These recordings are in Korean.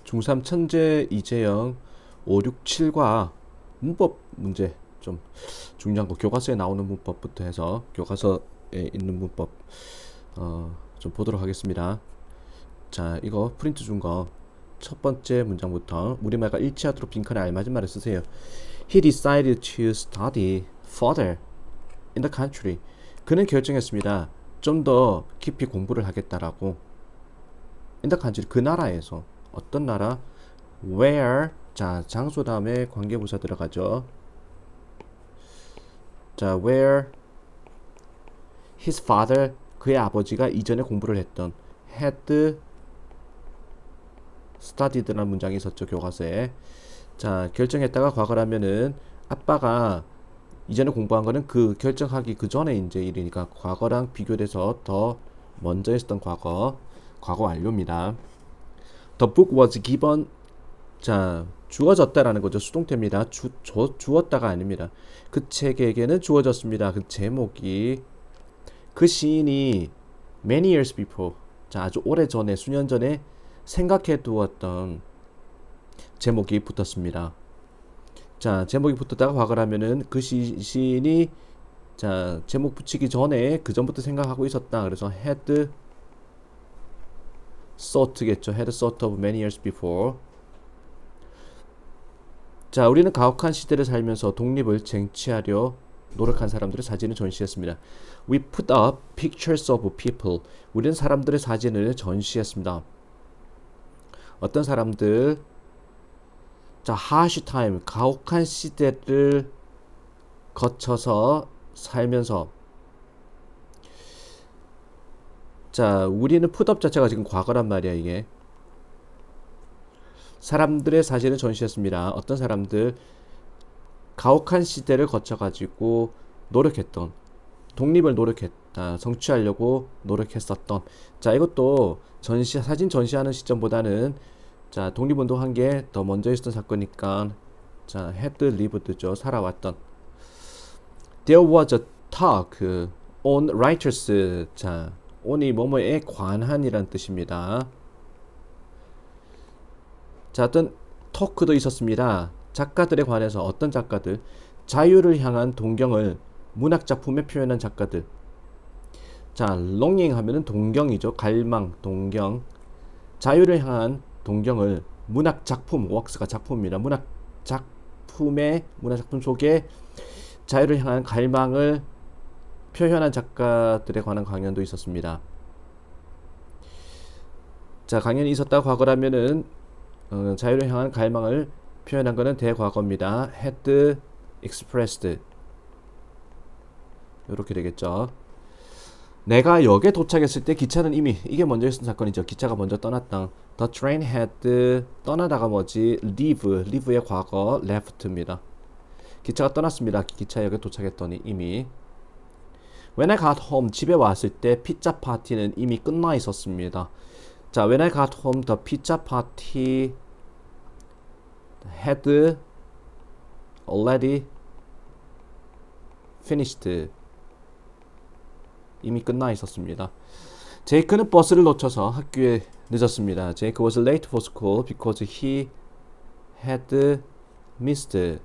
중3 천재 이재영 5, 6, 7과 문법 문제 좀 중요한 거 교과서에 나오는 문법부터 해서 교과서에 있는 문법 좀 보도록 하겠습니다. 자, 이거 프린트 준 거 첫 번째 문장부터 우리말과 일치하도록 빈칸에 알맞은 말을 쓰세요. He decided to study further in the country. 그는 결정했습니다. 좀 더 깊이 공부를 하겠다라고. in the country, 그 나라에서. 어떤 나라? where. 자, 장소 다음에 관계부사 들어가죠. 자, where his father, 그의 아버지가 이전에 공부를 했던 had studied라는 문장이 있었죠, 교과서에. 자, 결정했다가 과거라면은 아빠가 이전에 공부한 거는 그 결정하기 그 전에 이제 일이니까 과거랑 비교돼서 더 먼저 했던 과거 완료입니다. The book was given. 자, 주어졌다라는 거죠. 수동태입니다. 주었다가 아닙니다. 그 책에게는 주어졌습니다. 그 제목이, 그 시인이 many years before, 자, 아주 오래 전에, 수년 전에 생각해 두었던 제목이 붙었습니다. 자, 제목이 붙었다가 과거를 하면은 그 시인이, 자, 제목 붙이기 전에 그 전부터 생각하고 있었다. 그래서 had thought겠죠. had thought of many years before. 자, 우리는 가혹한 시대를 살면서 독립을 쟁취하려 노력한 사람들의 사진을 전시했습니다. We put up pictures of people. 우리는 사람들의 사진을 전시했습니다. 어떤 사람들? 자, harsh time, 가혹한 시대를 거쳐서 살면서. 자, 우리는 put up 자체가 지금 과거란 말이야, 이게. 사람들의 사진을 전시했습니다. 어떤 사람들? 가혹한 시대를 거쳐가지고 노력했던, 독립을 노력했다, 성취하려고 노력했었던. 자, 이것도 사진 전시하는 시점보다는, 자, 독립운동한 게 더 먼저 있었던 사건이니까, 자, had lived죠. 살아왔던. There was a talk on writers. 자, on이 뭐뭐에 관한이란 뜻입니다. 자, 어떤 토크도 있었습니다. 작가들에 관해서. 어떤 작가들? 자유를 향한 동경을 문학작품에 표현한 작가들. 자, longing 하면은 동경이죠. 갈망, 동경. 자유를 향한 동경을 문학작품, 웍스가 작품입니다. 문학작품 속에 자유를 향한 갈망을 표현한 작가들에 관한 강연도 있었습니다. 자, 강연이 있었다고 과거라면은 자유를 향한 갈망을 표현한 거는 대과거입니다. had expressed. 이렇게 되겠죠. 내가 역에 도착했을 때 기차는 이미, 이게 먼저 있었던 사건이죠. 기차가 먼저 떠났다. The train had, 떠나다가 뭐지? leave의 과거 left입니다. 기차가 떠났습니다. 기차역에 도착했더니 이미. When I got home, 집에 왔을 때 피자 파티는 이미 끝나 있었습니다. 자, when I got home, the pizza party had already finished. 이미 끝나 있었습니다. 제이크는 버스를 놓쳐서 학교에 늦었습니다. 제이크 was late for school because he had missed.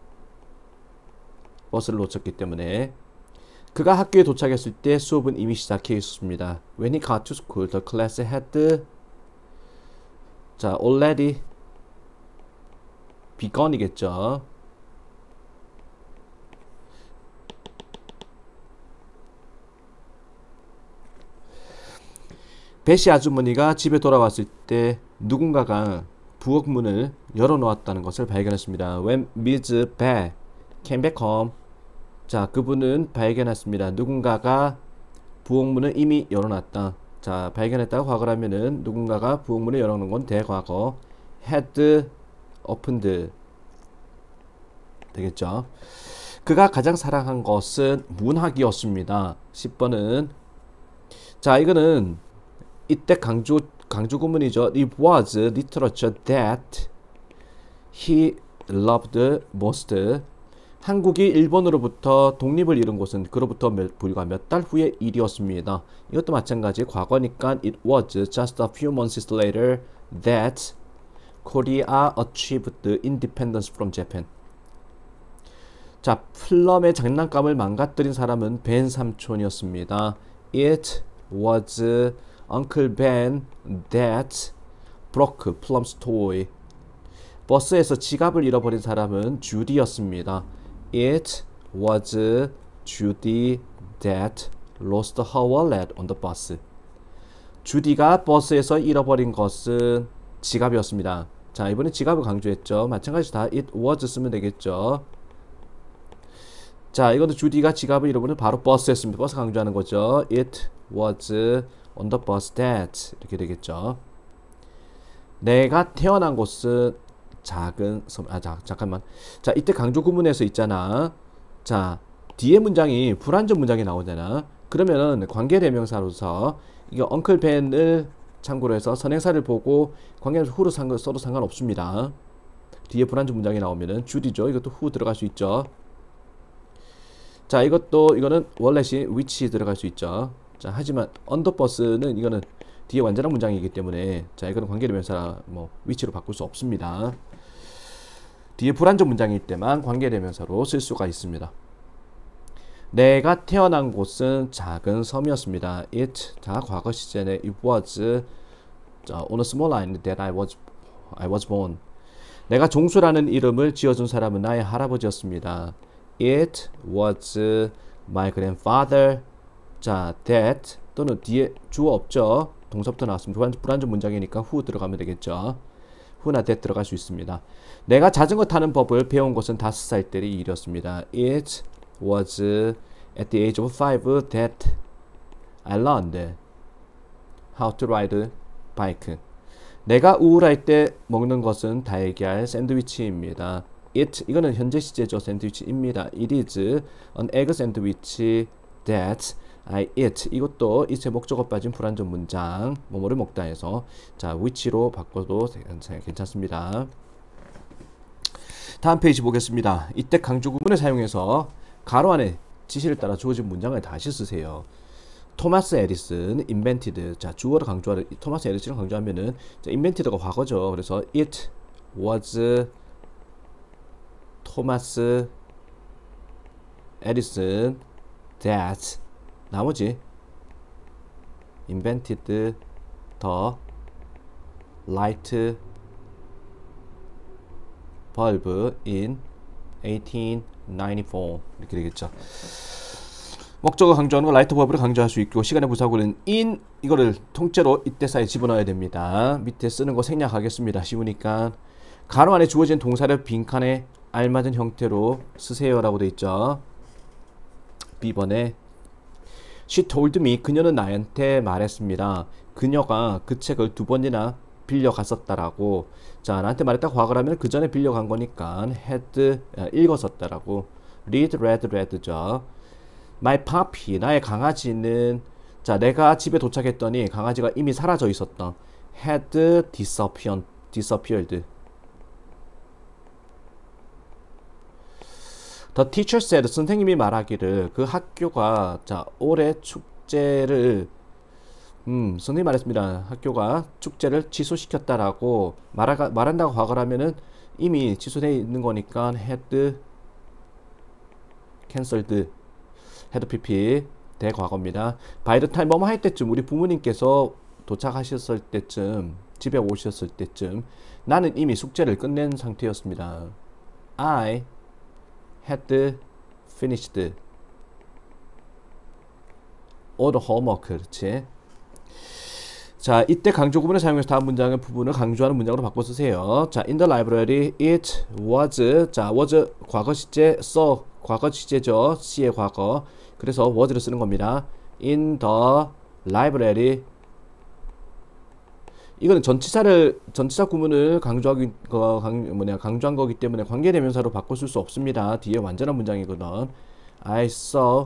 버스를 놓쳤기 때문에. 그가 학교에 도착했을 때 수업은 이미 시작해 있었습니다. When he got to school, the class had, 자, already begun이겠죠. 베시 아주머니가 집에 돌아왔을 때 누군가가 부엌 문을 열어놓았다는 것을 발견했습니다. When Miss Bell came back home, 자, 그분은 발견했습니다. 누군가가 부엌문을 이미 열어놨다. 자, 발견했다가 과거라면은 누군가가 부엌문을 열어놓은 건 대과거. had opened 되겠죠. 그가 가장 사랑한 것은 문학이었습니다. 10번은, 자, 이거는 이때 강조 구문이죠. It was literature that he loved most. 한국이 일본으로부터 독립을 이룬 것은 그로부터 불과 몇 달 후의 일이었습니다. 이것도 마찬가지 과거니까 it was just a few months later that Korea achieved independence from Japan. 자, 플럼의 장난감을 망가뜨린 사람은 벤 삼촌이었습니다. It was Uncle Ben that broke Plum's toy. 버스에서 지갑을 잃어버린 사람은 주디였습니다. It was Judy that lost her wallet on the bus. 주디가 버스에서 잃어버린 것은 지갑이었습니다. 자, 이번에 지갑을 강조했죠. 마찬가지 다 it was 쓰면 되겠죠. 자, 이것도 주디가 지갑을 잃어버린 바로 버스였습니다. 버스 강조하는 거죠. It was on the bus that 이렇게 되겠죠. 내가 태어난 곳은 작은 섬. 잠깐만. 자, 이때 강조 구문에서 있잖아. 자, 뒤에 문장이 불완전 문장이 나오잖아. 그러면은 관계대명사로서 이거 엉클 벤을 참고로 해서 선행사를 보고 관계대명사 후로 써도 상관없습니다. 뒤에 불완전 문장이 나오면은 주디죠. 이것도 후 들어갈 수 있죠. 자, 이거는 원래시 which 들어갈 수 있죠. 자, 하지만 언더버스는 이거는 뒤에 완전한 문장이기 때문에 자, 이거는 관계대명사 뭐 which로 바꿀 수 없습니다. 뒤에 불완전 문장일 때만 관계대명사로 쓸 수가 있습니다. 내가 태어난 곳은 작은 섬이었습니다. It, 자, 과거 시제에 it was on a small island that I was born. 내가 종수라는 이름을 지어준 사람은 나의 할아버지였습니다. It was my grandfather. 자, that 또는 뒤에 주어 없죠. 동사부터 나왔으면 불완전 문장이니까 who 들어가면 되겠죠. who나 that 들어갈 수 있습니다. 내가 자전거 타는 법을 배운 것은 5살 때의 일이었습니다. It was at the age of 5 that I learned how to ride bike. 내가 우울할 때 먹는 것은 달걀 샌드위치입니다. It, 이거는 현재 시제죠. 샌드위치입니다. It is an egg sandwich that I eat. 이것도 it의 목적어 빠진 불완전 문장. 뭐뭐를 먹다 해서 자, which로 바꿔도 괜찮습니다. 다음 페이지 보겠습니다. 이때 강조 구문을 사용해서 가로 안에 지시를 따라 주어진 문장을 다시 쓰세요. 토마스 에디슨 invented. 자, 주어를 강조하는 토마스 에디슨을 강조하면은 자, invented가 과거죠. 그래서 it was 토마스 에디슨 that 나머지 invented the light bulb in 1894 이렇게 되겠죠. 목적어 강조하는 거 라이트 버브를 강조할 수 있고 시간의 부사구는 in 이거를 통째로 이때 사이에 집어넣어야 됩니다. 밑에 쓰는 거 생략하겠습니다. 쉬우니까 가로 안에 주어진 동사를 빈칸에 알맞은 형태로 쓰세요 라고 돼 있죠. B번에 She told me, 그녀는 나한테 말했습니다. 그녀가 그 책을 2번이나 빌려갔었다라고. 자, 나한테 말했다 과거라면 그 전에 빌려간 거니까 had 읽었었다라고. read죠. My puppy, 나의 강아지는 자, 내가 집에 도착했더니 강아지가 이미 사라져 있었다. had disappeared. The teacher said, 선생님이 말하기를 그 학교가 자, 올해 축제를 선생님이 말했습니다. 학교가 축제를 취소시켰다라고 말한다고 과거라면은 이미 취소되어 있는 거니까 had cancelled, had pp 대과거입니다. by the time 뭐뭐 할 때쯤 우리 부모님께서 도착하셨을 때쯤 집에 오셨을 때쯤 나는 이미 숙제를 끝낸 상태였습니다. I had finished all the homework. 그렇지. 자, 이때 강조 구문을 사용해서 다음 문장의 부분을 강조하는 문장으로 바꿔 쓰세요. 자, in the library it was. 자, was 과거 시제, saw 과거 시제죠. C의 과거. 그래서 was를 쓰는 겁니다. in the library. 이거는 전치사 구문을 강조한 거기 때문에 관계대명사로 바꿔 쓸 수 없습니다. 뒤에 완전한 문장이거든. I saw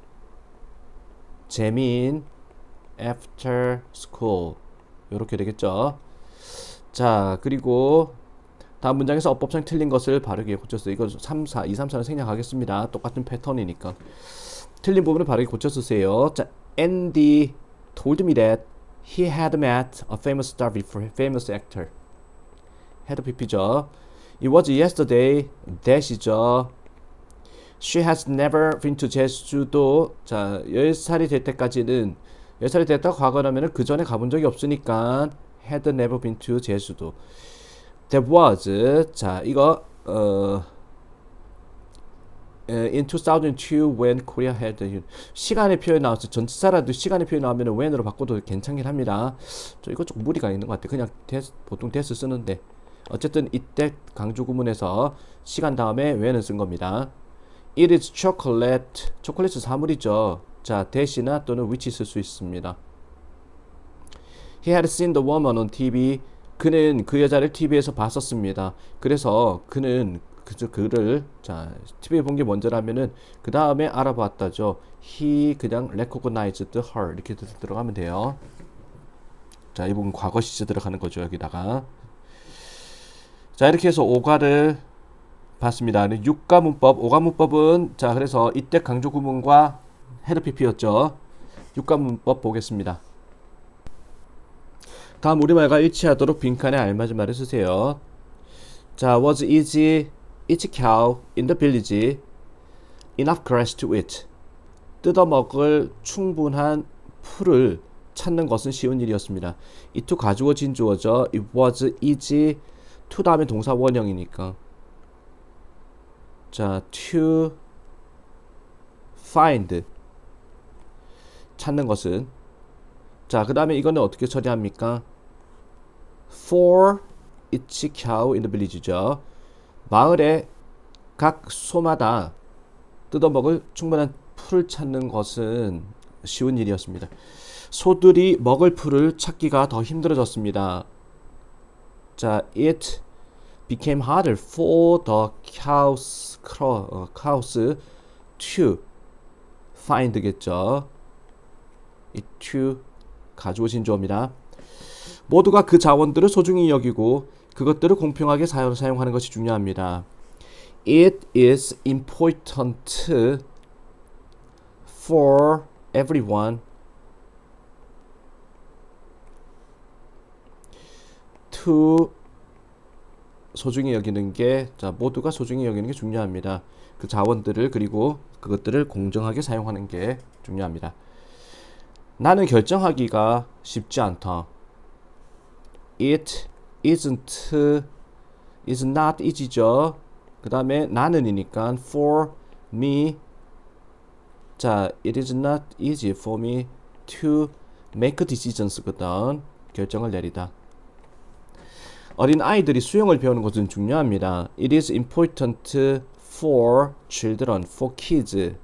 재민 after school. 이렇게 되겠죠. 자, 그리고 다음 문장에서 어법상 틀린 것을 바르게 고쳤어요. 이거 2, 3, 4는 생략하겠습니다. 똑같은 패턴이니까. 틀린 부분을 바르게 고쳐 쓰세요. 자, Andy told me that he had met a famous star before, famous actor. had pp죠. It was yesterday that이죠. She has never been to 제주도. 자, 10살이 될 때까지는 10살이 됐다가 과거라면 그 전에 가본 적이 없으니까 had never been to 제주도. There was. 자, 이거 in 2002 when Korea had 시간의 표현 나왔어. 전치사라도 시간의 표현 나오면 when으로 바꿔도 괜찮긴 합니다. 이거 조금 무리가 있는 것 같아. 그냥 보통 대스 쓰는데 어쨌든 이때 강조 구문에서 시간 다음에 when은 쓴 겁니다. It is chocolate. 초콜릿은 사물이죠. 자, 대시나 또는 which 쓸 수 있습니다. He had seen the woman on TV. 그는 그 여자를 TV에서 봤었습니다. 그래서 그는 그를 자 TV에 본 게 먼저라면은 그 다음에 알아봤다죠. He 그냥 recognized her 이렇게 들어가면 돼요. 자, 이 부분 과거 시제 들어가는 거죠. 여기다가 자 이렇게 해서 오가를 봤습니다. 육가 문법, 오가 문법은 자 그래서 이때 강조 구문과 헤드 pp였죠. 육가 문법 보겠습니다. 다음 우리말과 일치하도록 빈칸에 알맞은 말을 쓰세요. 자, was each cow in the village enough grass to eat. 뜯어먹을 충분한 풀을 찾는 것은 쉬운 일이었습니다. 이 to 가주어 진주어죠. It was easy. to 다음에 동사 원형이니까. 자, to find. 찾는 것은. 자, 그 다음에 이거는 어떻게 처리합니까? For each cow in the village죠. 마을의 각 소마다 뜯어먹을 충분한 풀을 찾는 것은 쉬운 일이었습니다. 소들이 먹을 풀을 찾기가 더 힘들어졌습니다. 자, it became harder for the cows to find겠죠. it to 가주어 진주어입니다. 모두가 그 자원들을 소중히 여기고 그것들을 공평하게 사용하는 것이 중요합니다. It is important for everyone to 소중히 여기는 게, 자, 모두가 소중히 여기는 게 중요합니다. 그 자원들을 그리고 그것들을 공정하게 사용하는 게 중요합니다. 나는 결정하기가 쉽지 않다. It is not easy죠. 그 다음에 나는이니까 for me. 자, it is not easy for me to make decisions 거든. 결정을 내리다. 어린 아이들이 수영을 배우는 것은 중요합니다. It is important for children, for kids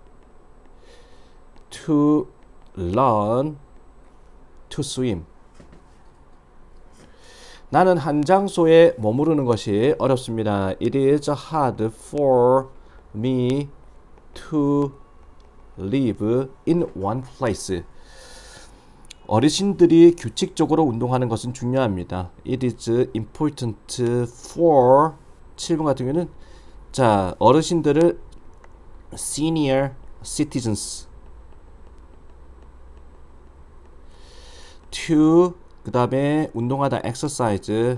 to learn to swim. 나는 한 장소에 머무르는 것이 어렵습니다. It is hard for me to live in one place. 어르신들이 규칙적으로 운동하는 것은 중요합니다. It is important for 7번 같은 경우는 자 어르신들을 senior citizens to 그 다음에 운동하다 exercise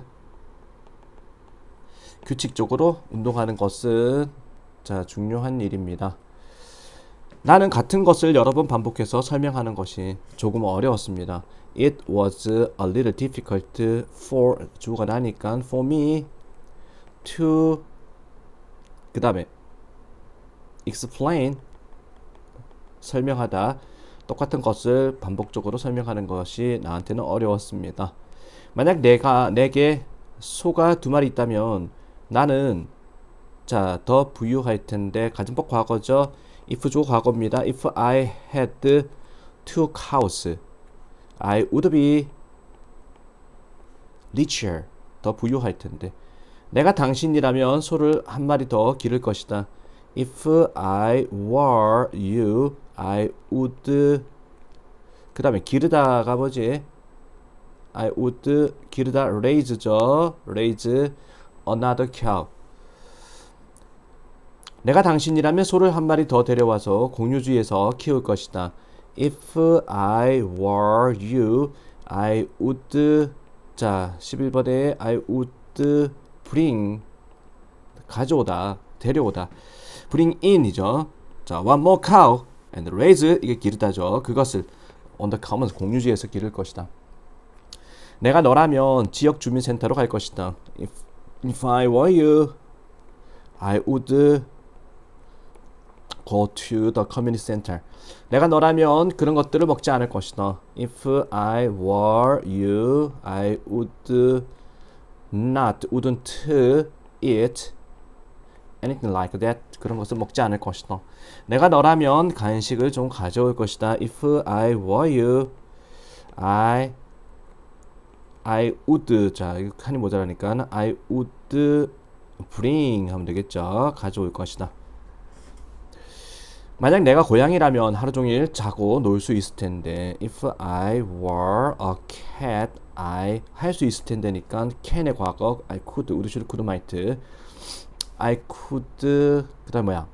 규칙적으로 운동하는 것은 자 중요한 일입니다. 나는 같은 것을 여러 번 반복해서 설명하는 것이 조금 어려웠습니다. It was a little difficult for 주어가 나니까 for me to 그 다음에 explain 설명하다 똑같은 것을 반복적으로 설명하는 것이 나한테는 어려웠습니다. 만약 내게 소가 2마리 있다면 나는 자 더 부유할 텐데 가정법 과거죠. if 주어 과거입니다. If I had 2 cows, I would be richer. 더 부유할 텐데. 내가 당신이라면 소를 1마리 더 기를 것이다. If I were you, I would 그 다음에 기르다가 뭐지? I would 기르다 raise죠. raise another cow. 내가 당신이라면 소를 1마리 더 데려와서 공유주에서 키울 것이다. If I were you, I would 자 11번에 I would bring 가져오다, 데려오다. bring in이죠. 자, one more cow and raise 이게 기르다죠. 그것을 on the commons 공유지에서 기를 것이다. 내가 너라면 지역 주민센터로 갈 것이다. If I were you, I would go to the community center. 내가 너라면 그런 것들을 먹지 않을 것이다. If I were you, I wouldn't eat anything like that. 그런 것을 먹지 않을 것이다. 내가 너라면 간식을 좀 가져올 것이다. If I were you, I would. 자, 이거 칸이 모자라니까 I would bring 하면 되겠죠. 가져올 것이다. 만약 내가 고양이라면 하루 종일 자고 놀 수 있을 텐데 if I were a cat, I 할 수 있을 텐데니까 can의 과거 I could, would, should, could, might I could 그 다음 뭐야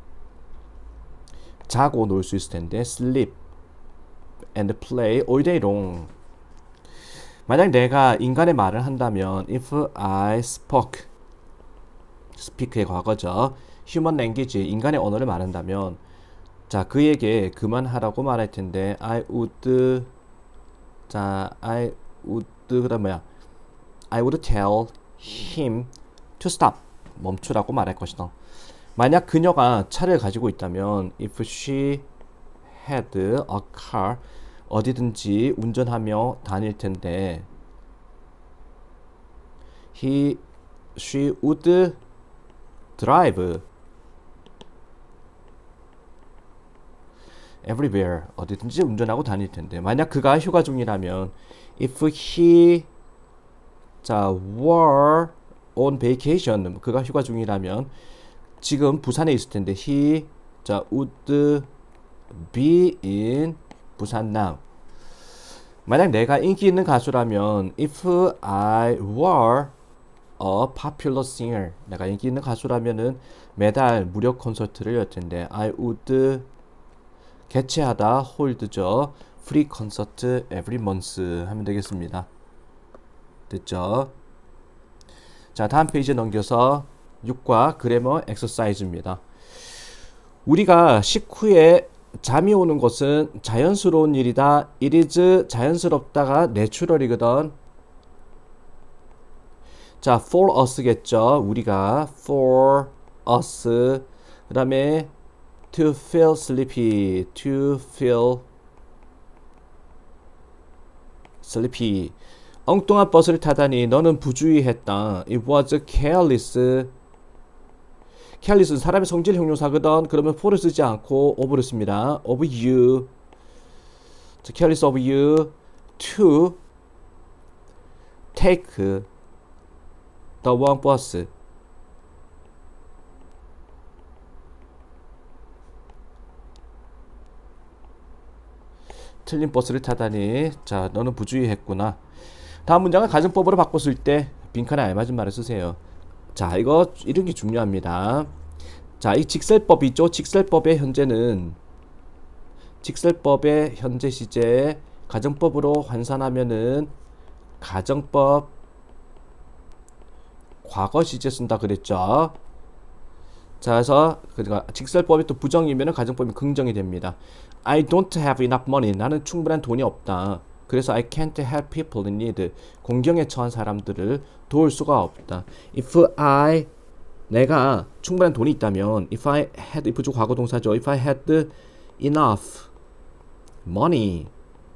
자고 놀 수 있을 텐데 sleep and play all day long. 만약 내가 인간의 말을 한다면 if I spoke speak의 과거죠. human language 인간의 언어를 말한다면 자 그에게 그만하라고 말할 텐데 I would 그다음 뭐야 I would tell him to stop 멈추라고 말할 것이다. 만약 그녀가 차를 가지고 있다면 if she had a car 어디든지 운전하며 다닐 텐데 she would drive everywhere 어디든지 운전하고 다닐 텐데 만약 그가 휴가 중이라면 if he were on vacation 그가 휴가 중이라면 지금 부산에 있을 텐데 he would be in 부산 now. 만약 내가 인기 있는 가수라면 if I were a popular singer 내가 인기 있는 가수라면은 매달 무료 콘서트를 열 텐데 I would 개최하다 hold죠. free concert every month 하면 되겠습니다. 됐죠? 자 다음 페이지 넘겨서 6과 그래머 엑서사이즈입니다. 우리가 식후에 잠이 오는 것은 자연스러운 일이다. It is 자연스럽다가 내추럴이거든. 자 for us겠죠. 우리가 for us 그 다음에 to feel sleepy, to feel sleepy. 엉뚱한 버스를 타다니 너는 부주의했다. It was careless. careless는 사람의 성질 형용사거든. 그러면 for를 쓰지 않고 of를 씁니다. of you. 자, careless of you to take the wrong bus. 틀린 버스를 타다니 자 너는 부주의했구나. 다음 문장은 가정법으로 바꿨을 때 빈칸에 알맞은 말을 쓰세요. 자 이거 이런 게 중요합니다. 자 이 직설법이죠. 직설법의 현재는 직설법의 현재 시제 가정법으로 환산하면은 가정법 과거 시제 쓴다 그랬죠. 자 그래서 그러니까 직설법이 또 부정이면은 가정법이 긍정이 됩니다. I don't have enough money. 나는 충분한 돈이 없다. 그래서 I can't help people in need. 공경에 처한 사람들을 도울 수가 없다. If I 내가 충분한 돈이 있다면 if I had if 주 과거 동사죠. If I had enough money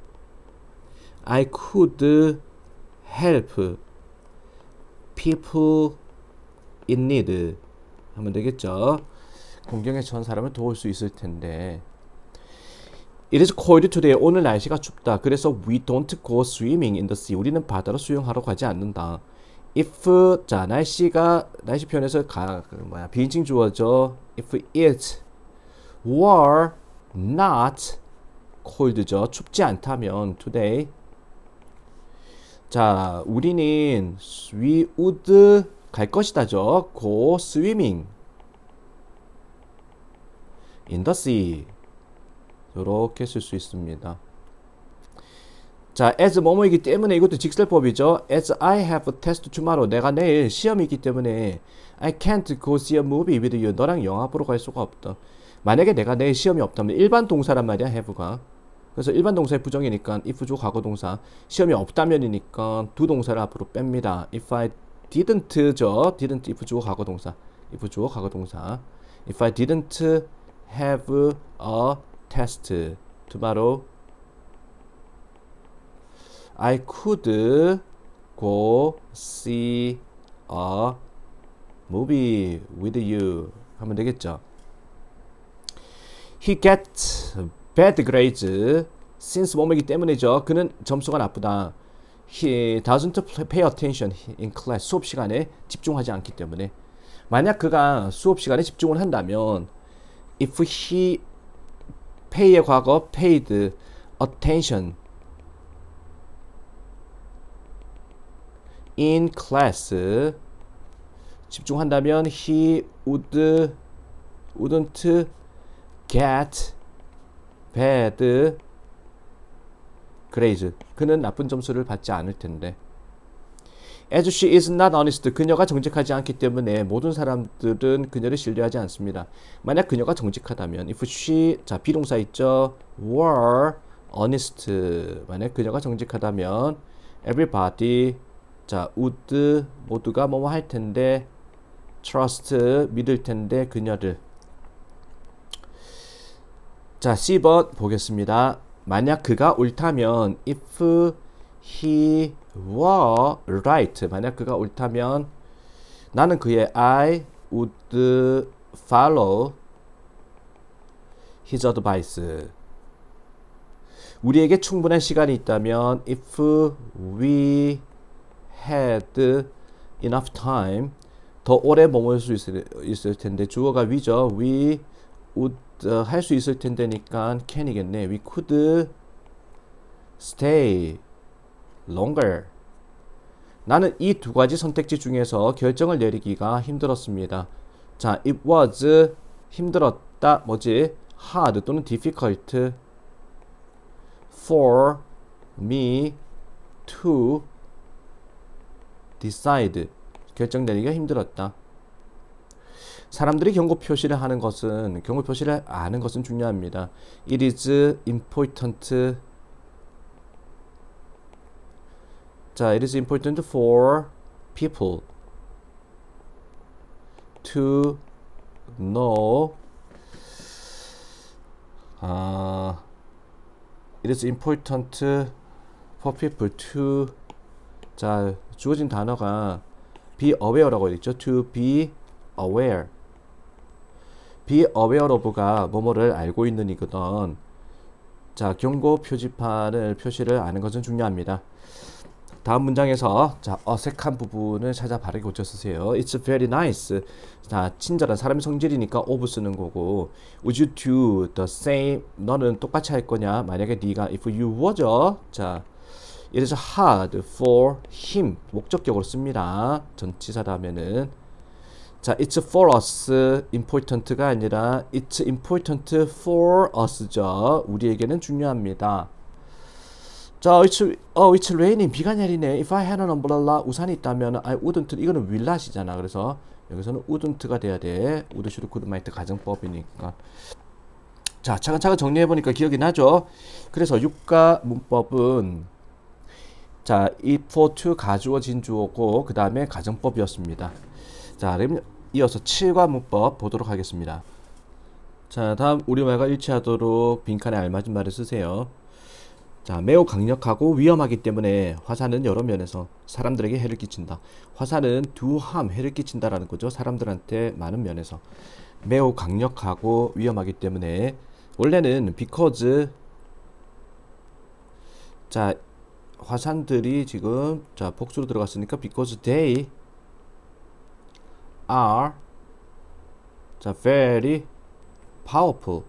I could help people in need 하면 되겠죠. 공경에 처한 사람을 도울 수 있을 텐데 It is cold today. 오늘 날씨가 춥다. 그래서 we don't go swimming in the sea. 우리는 바다로 수영하러 가지 않는다. If 자 날씨 표현에서 비인칭 주어죠. If it were not cold죠. 춥지 않다면 today 자 우리는 we would 갈 것이다죠. go swimming in the sea. 이렇게 쓸 수 있습니다. 자, as 뭐뭐이기 때문에 이것도 직설법이죠. As I have a test tomorrow. 내가 내일 시험이 있기 때문에 I can't go see a movie with you. 너랑 영화 보러 갈 수가 없다. 만약에 내가 내일 시험이 없다면 일반 동사란 말이야, have가. 그래서 일반 동사의 부정이니까 if 주어 과거 동사. 시험이 없다면이니까 두 동사를 앞으로 뺍니다. If I didn't죠. didn't if 주어 과거 동사. if 주어 과거 동사. If I didn't have a test tomorrow I could go see a movie with you 하면 되겠죠. He gets bad grades since 뭐뭐이기 때문이죠. 그는 점수가 나쁘다. He doesn't pay attention in class. 수업 시간에 집중하지 않기 때문에. 만약 그가 수업 시간에 집중을 한다면 if he pay의 과거 paid attention in class 집중한다면 he wouldn't get bad grades. 그는 나쁜 점수를 받지 않을 텐데. As she is not honest. 그녀가 정직하지 않기 때문에 모든 사람들은 그녀를 신뢰하지 않습니다. 만약 그녀가 정직하다면 if she 자 비동사 있죠. were honest. 만약 그녀가 정직하다면 everybody 자 would 모두가 뭐뭐 할 텐데 trust 믿을 텐데 그녀를. 자 C번 보겠습니다. 만약 그가 옳다면 if he were right. 만약 그가 옳다면 나는 그의 I would follow his advice. 우리에게 충분한 시간이 있다면 if we had enough time 더 오래 머물 수 있을 텐데 주어가 we죠. we would 할 수 있을 텐데니까 can이겠네. we could stay longer. 나는 이 두 가지 선택지 중에서 결정을 내리기가 힘들었습니다. 자, it was 힘들었다. 뭐지? hard 또는 difficult for me to decide. 결정 내리기가 힘들었다. 사람들이 경고 표시를 하는 것은 경고 표시를 아는 것은 중요합니다. It is important. 자, it is important for people to know. It is important for people to. 자, 주어진 단어가 be aware라고 있죠. To be aware. be aware of가 뭐뭐를 알고 있는 이거든. 자, 경고 표지판을 표시를 아는 것은 중요합니다. 다음 문장에서 자, 어색한 부분을 찾아 바르게 고쳐 쓰세요. It's very nice. 자, 친절한 사람의 성질이니까 of 쓰는 거고. Would you do the same? 너는 똑같이 할 거냐? 만약에 네가 if you were죠. 자, it is hard for him. 목적격으로 씁니다. 전치사다 하면은. 자, it's for us. important가 아니라 it's important for us죠. 우리에게는 중요합니다. 자, it's raining. 비가 내리네. If I had an umbrella. 우산이 있다면 I wouldn't. 이거는 will not이잖아. 그래서 여기서는 wouldn't가 돼야 돼. would, should, could, might 가정법이니까. 자, 차근차근 정리해보니까 기억이 나죠? 그래서 육가 문법은 자, if, for, to 가주어진 주어고 그 다음에 가정법이었습니다. 자, 그럼 이어서 7과 문법 보도록 하겠습니다. 자, 다음 우리말과 일치하도록 빈칸에 알맞은 말을 쓰세요. 자, 매우 강력하고 위험하기 때문에 화산은 여러 면에서 사람들에게 해를 끼친다. 화산은 do harm, 해를 끼친다라는 거죠. 사람들한테 많은 면에서. 매우 강력하고 위험하기 때문에 원래는 because 자, 화산들이 지금 자, 복수로 들어갔으니까 because they are 자, very powerful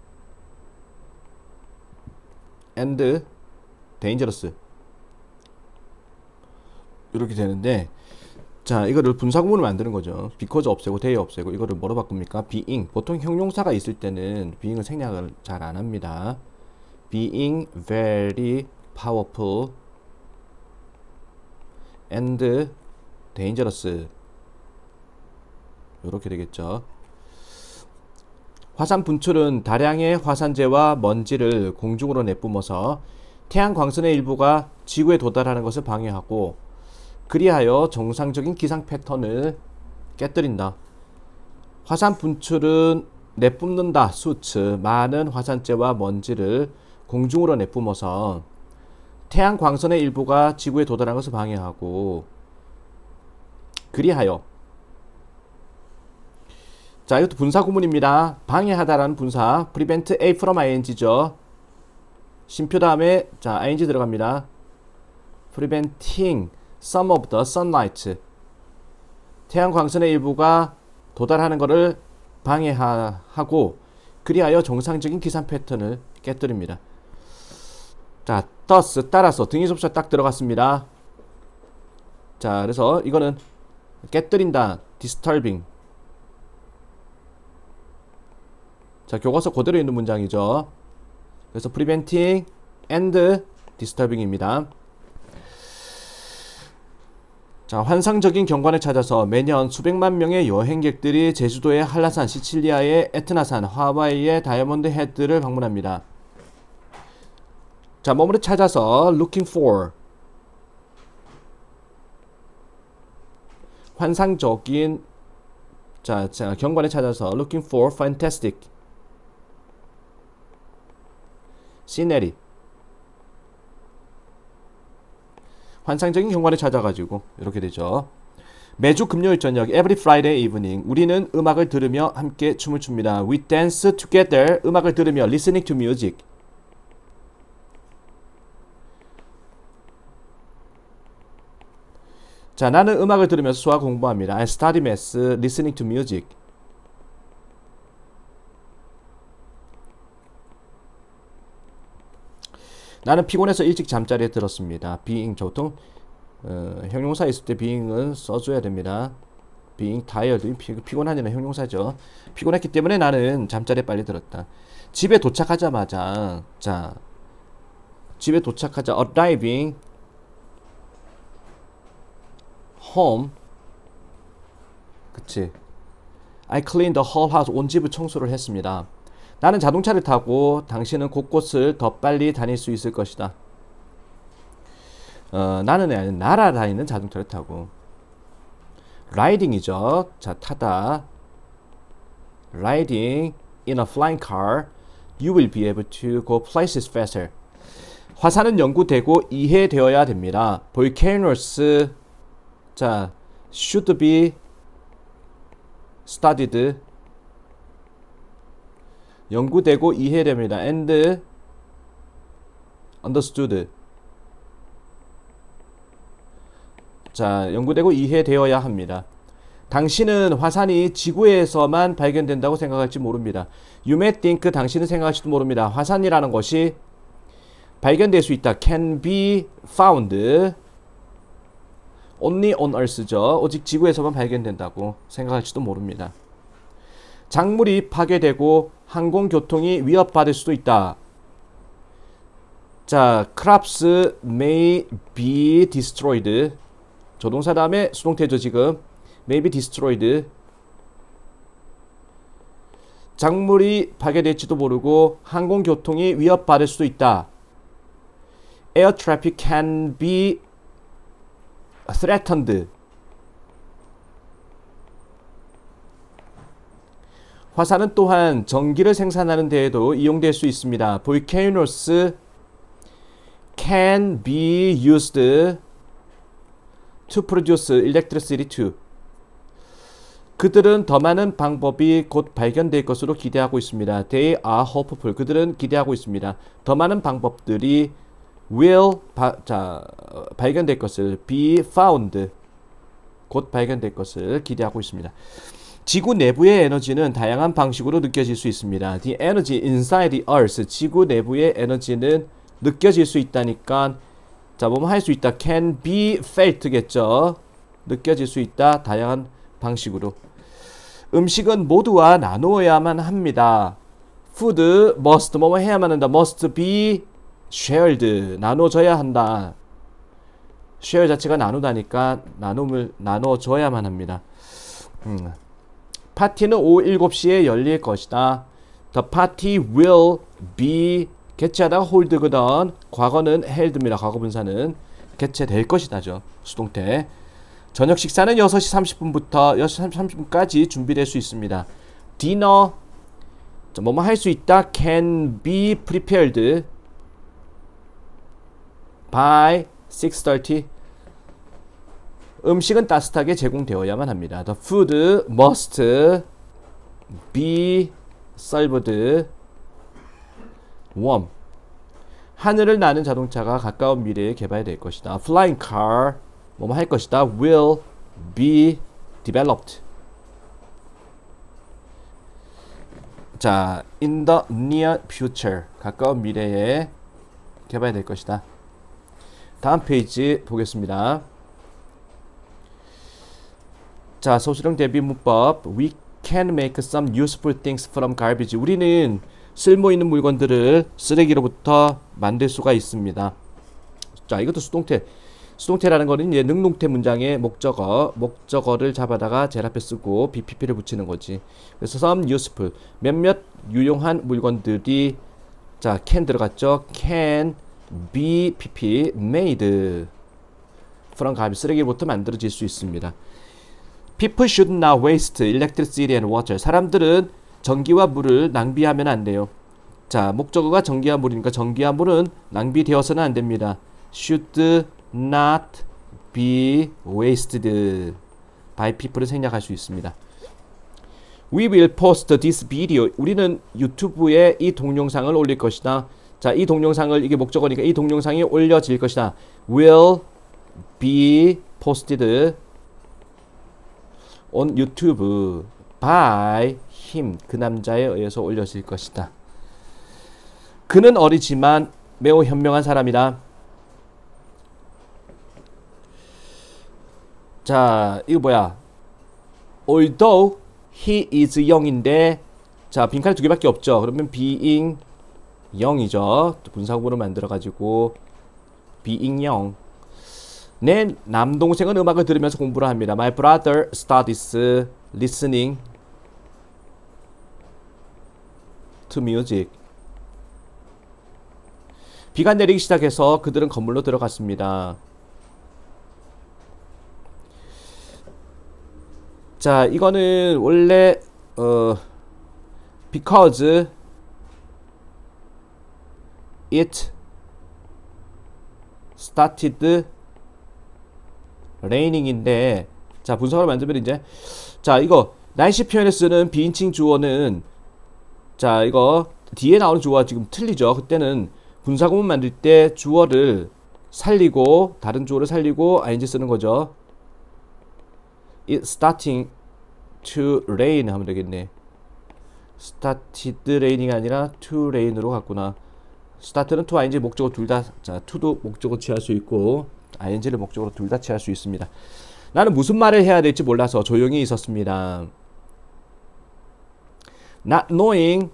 and dangerous 이렇게 되는데 자, 이거를 분사구문을 만드는 거죠. because 없애고 they 없애고 이거를 뭐로 바꿉니까? being. 보통 형용사가 있을 때는 being을 생략을 잘 안 합니다. being very powerful and dangerous. 이렇게 되겠죠. 화산 분출은 다량의 화산재와 먼지를 공중으로 내뿜어서 태양 광선의 일부가 지구에 도달하는 것을 방해하고 그리하여 정상적인 기상 패턴을 깨뜨린다. 화산 분출은 내뿜는다. 수츠 많은 화산재와 먼지를 공중으로 내뿜어서 태양 광선의 일부가 지구에 도달하는 것을 방해하고 그리하여. 자, 이것도 분사 구문입니다. 방해하다라는 분사 prevent A from ing죠. 쉼표 다음에 자 ing 들어갑니다. preventing some of the sunlight. 태양 광선의 일부가 도달하는 것을 방해하고 그리하여 정상적인 기상 패턴을 깨뜨립니다. 자, thus 따라서 등위접수가 딱 들어갔습니다. 자, 그래서 이거는 깨뜨린다. disturbing. 자, 교과서 그대로 있는 문장이죠. 그래서 preventing and disturbing입니다. 자, 환상적인 경관을 찾아서 매년 수백만 명의 여행객들이 제주도의 한라산, 시칠리아의 에트나산, 하와이의 다이아몬드 헤드를 방문합니다. 자, 뭐뭐를 찾아서 looking for. 환상적인 자, 경관을 찾아서 looking for fantastic scenery. 환상적인 경관을 찾아가지고 이렇게 되죠. 매주 금요일 저녁 every Friday evening 우리는 음악을 들으며 함께 춤을 춥니다. We dance together. 음악을 들으며 listening to music. 자, 나는 음악을 들으면서 수학 공부합니다. I study math listening to music. 나는 피곤해서 일찍 잠자리에 들었습니다. being 보통 형용사 있을 때 being은 써줘야 됩니다. being tired 피곤하냐는 형용사죠. 피곤했기 때문에 나는 잠자리에 빨리 들었다. 집에 도착하자마자 자 집에 도착하자 arriving home. 그치. I cleaned the whole house. 온 집을 청소를 했습니다. 나는 자동차를 타고 당신은 곳곳을 더 빨리 다닐 수 있을 것이다. 나는 날아다니는 자동차를 타고. riding이죠. 자, 타다. riding in a flying car, you will be able to go places faster. 화산은 연구되고 이해되어야 됩니다. volcanoes 자, should be studied. 연구되고 이해됩니다. and understood. 자, 연구되고 이해되어야 합니다. 당신은 화산이 지구에서만 발견된다고 생각할지 모릅니다. You may think 당신은 생각할지도 모릅니다. 화산이라는 것이 발견될 수 있다. can be found only on earth죠. 오직 지구에서만 발견된다고 생각할지도 모릅니다. 작물이 파괴되고 항공교통이 위협받을 수도 있다. 자, crops may be destroyed. 조동사 다음에 수동태죠. 지금 may be destroyed. 작물이 파괴될지도 모르고 항공교통이 위협받을 수도 있다. Air traffic can be threatened. 화산은 또한 전기를 생산하는 데에도 이용될 수 있습니다. Volcanoes can be used to produce electricity too. 그들은 더 많은 방법이 곧 발견될 것으로 기대하고 있습니다. They are hopeful. 그들은 기대하고 있습니다. 더 많은 방법들이 will 발견될 것을 be found 곧 발견될 것을 기대하고 있습니다. 지구 내부의 에너지는 다양한 방식으로 느껴질 수 있습니다. The energy inside the earth. 지구 내부의 에너지는 느껴질 수 있다니까. 자, 뭐뭐 할 수 있다. can be felt겠죠. 느껴질 수 있다. 다양한 방식으로. 음식은 모두와 나누어야만 합니다. Food must 뭐뭐 해야만 한다. must be shared 나눠져야 한다. share 자체가 나누다니까 나눠줘야만 합니다. 파티는 오후 7시에 열릴 것이다. The party will be 개최하다가 hold거든. 과거는 held입니다. 과거 분사는 개최될 것이다죠. 수동태. 저녁 식사는 6시 30분부터 6시 30분까지 준비될 수 있습니다. dinner 뭐뭐 할 수 있다. can be prepared by 6:30. 음식은 따뜻하게 제공되어야만 합니다. The food must be served warm. 하늘을 나는 자동차가 가까운 미래에 개발될 것이다. Flying car 뭐뭐 할 것이다. will be developed. 자, in the near future 가까운 미래에 개발될 것이다. 다음 페이지 보겠습니다. 자, 소수령 대비 문법. We can make some useful things from garbage. 우리는 쓸모 있는 물건들을 쓰레기로부터 만들 수가 있습니다. 자, 이것도 수동태. 수동태라는 거는 이제 능동태 문장의 목적어를 잡아다가 제일 앞에 쓰고 BPP를 붙이는 거지. 그래서 some useful 몇몇 유용한 물건들이 자, can 들어갔죠. can be PP made from garbage 쓰레기로부터 만들어질 수 있습니다. People should not waste electricity and water. 사람들은 전기와 물을 낭비하면 안 돼요. 자, 목적어가 전기와 물이니까 전기와 물은 낭비되어서는 안 됩니다. Should not be wasted by people을 생략할 수 있습니다. We will post this video. 우리는 유튜브에 이 동영상을 올릴 것이다. 자, 이 동영상을 이게 목적어니까 이 동영상이 올려질 것이다. Will be posted on YouTube by him. 그 남자에 의해서 올려질 것이다. 그는 어리지만 매우 현명한 사람이다. 자, 이거 뭐야? Although he is young인데 자, 빈칸이 두 개밖에 없죠. 그러면 being young이죠. 분사구문을 만들어가지고 being young. 내 남동생은 음악을 들으면서 공부를 합니다. My brother studies listening to music. 비가 내리기 시작해서 그들은 건물로 들어갔습니다. 자, 이거는 원래 because it started raining인데 자, 분석을 만들면 이제 자, 이거 날씨 표현에 쓰는 비인칭 주어는 자, 이거 뒤에 나오는 주어가 지금 틀리죠. 그때는 분사구문 만들 때 주어를 살리고 다른 주어를 살리고 ing 쓰는 거죠. It starting to rain 하면 되겠네. started raining 아니라 to rain으로 갔구나. start는 to ing 목적어 둘 다 자, to도 목적어 취할 수 있고 ing를 목적으로 둘 다 취할 수 있습니다. 나는 무슨 말을 해야 될지 몰라서 조용히 있었습니다. Not knowing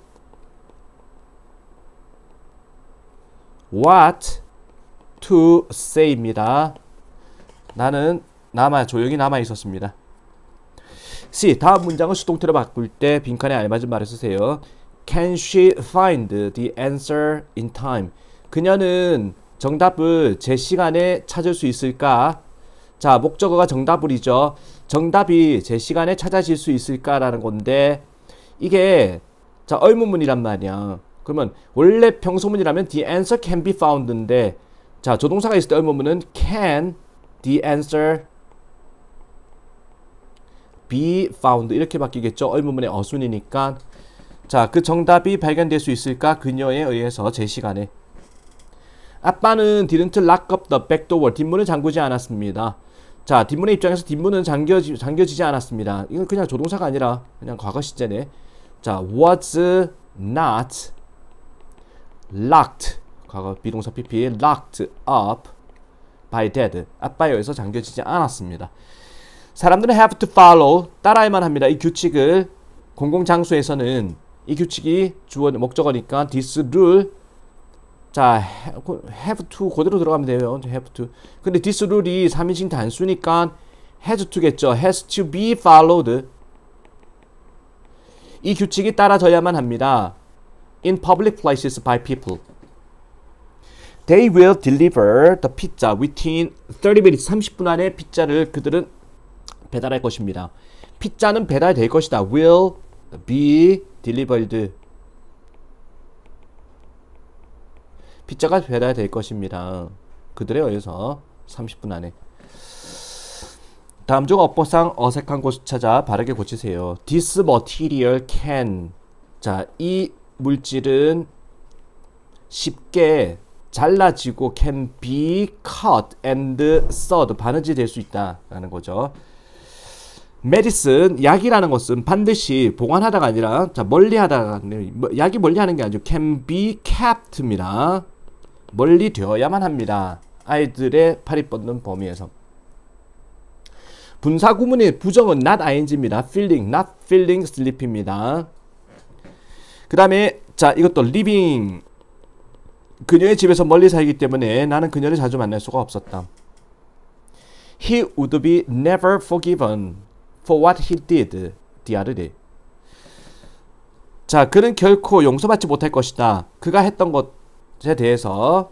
what to say입니다. 나는 조용히 남아 있었습니다. C. 다음 문장을 수동태로 바꿀 때 빈칸에 알맞은 말을 쓰세요. Can she find the answer in time? 그녀는 정답을 제 시간에 찾을 수 있을까? 자, 목적어가 정답을이죠. 정답이 제 시간에 찾아질 수 있을까라는 건데 이게 자, 의문문이란 말이야. 그러면 원래 평소문이라면 the answer can be found인데 자, 조동사가 있을 때 의문문은 can the answer be found 이렇게 바뀌겠죠. 의문문의 어순이니까 자, 그 정답이 발견될 수 있을까? 그녀에 의해서 제 시간에. 아빠는 didn't lock up the back door. 뒷문을 잠그지 않았습니다. 자, 뒷문의 입장에서 뒷문은 잠겨지지 않았습니다. 이건 그냥 조동사가 아니라 그냥 과거 시제네. 자, was not locked. 과거 비동사 PP locked up by dad. 아빠에 의해서 잠겨지지 않았습니다. 사람들은 have to follow. 따라야만 합니다. 이 규칙을 공공장소에서는 이 규칙이 주어 목적어니까 this rule 자, have to 그대로 들어가면 돼요. have to. 근데 this 룰이 3인칭 단수니까 has to겠죠. has to be followed. 이 규칙이 따라져야만 합니다. In public places by people. They will deliver the pizza within 30 minutes. 30분 안에 피자를 그들은 배달할 것입니다. 피자는 배달될 것이다. Will be delivered. 피자가 배달될 것입니다. 그들에 의해서 30분 안에. 다음 중 어법상 어색한 곳을 찾아 바르게 고치세요. This material can. 자, 이 물질은 쉽게 잘라지고 can be cut and sawed. 바느질 될 수 있다 라는 거죠. medicine, 약이라는 것은 반드시 보관하다가 아니라, 자, 멀리하다가, 약이 멀리하는 게 아니고 can be kept입니다. 멀리 되어야만 합니다. 아이들의 팔이 뻗는 범위에서. 분사 구문의 부정은 not ing입니다. feeling, not feeling sleep입니다. 그 다음에 자, 이것도 living. 그녀의 집에서 멀리 살기 때문에 나는 그녀를 자주 만날 수가 없었다. He would be never forgiven for what he did the other day. 자, 그는 결코 용서받지 못할 것이다. 그가 했던 것에 대해서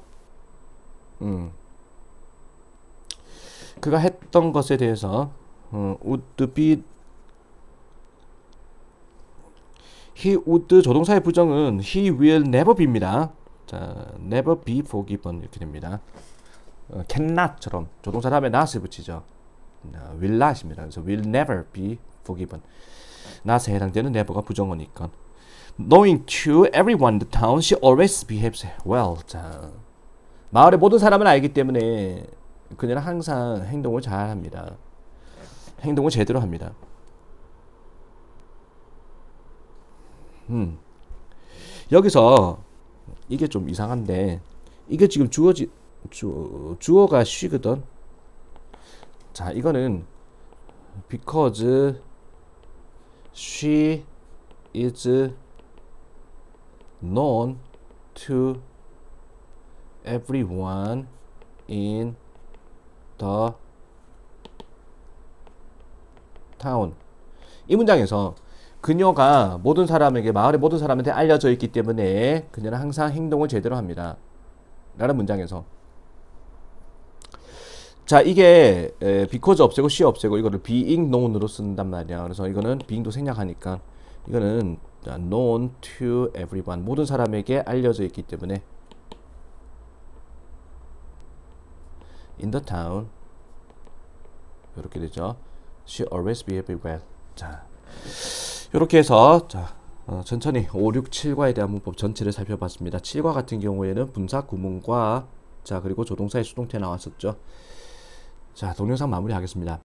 그가 했던 것에 대해서 would be he would 조동사의 부정은 he will never be입니다. 자, never be forgiven 이렇게 됩니다. cannot처럼 조동사 다음에 not을 붙이죠. will not입니다. 그래서 will never be forgiven. not에 해당되는 never가 부정어니까. Knowing to everyone in the town, she always behaves well. 자, 마을의 모든 사람은 알기 때문에 그녀는 항상 행동을 잘 합니다. 행동을 제대로 합니다. 여기서 이게 좀 이상한데, 이게 지금 주어가 she거든. 자, 이거는 because she is known to everyone in the town. 이 문장에서 그녀가 모든 사람에게, 마을의 모든 사람한테 알려져 있기 때문에 그녀는 항상 행동을 제대로 합니다. 라는 문장에서, 자, 이게 because 없애고 she 없애고 이거를 being known으로 쓴단 말이야. 그래서 이거는 being도 생략하니까 이거는 known to everyone, 모든 사람에게 알려져 있기 때문에 in the town 이렇게 되죠. She always behaved well. 자, 이렇게 해서 자, 천천히 5, 6, 7과에 대한 문법 전체를 살펴봤습니다. 7과 같은 경우에는 분사 구문과 자, 그리고 조동사의 수동태 나왔었죠. 자, 동영상 마무리하겠습니다.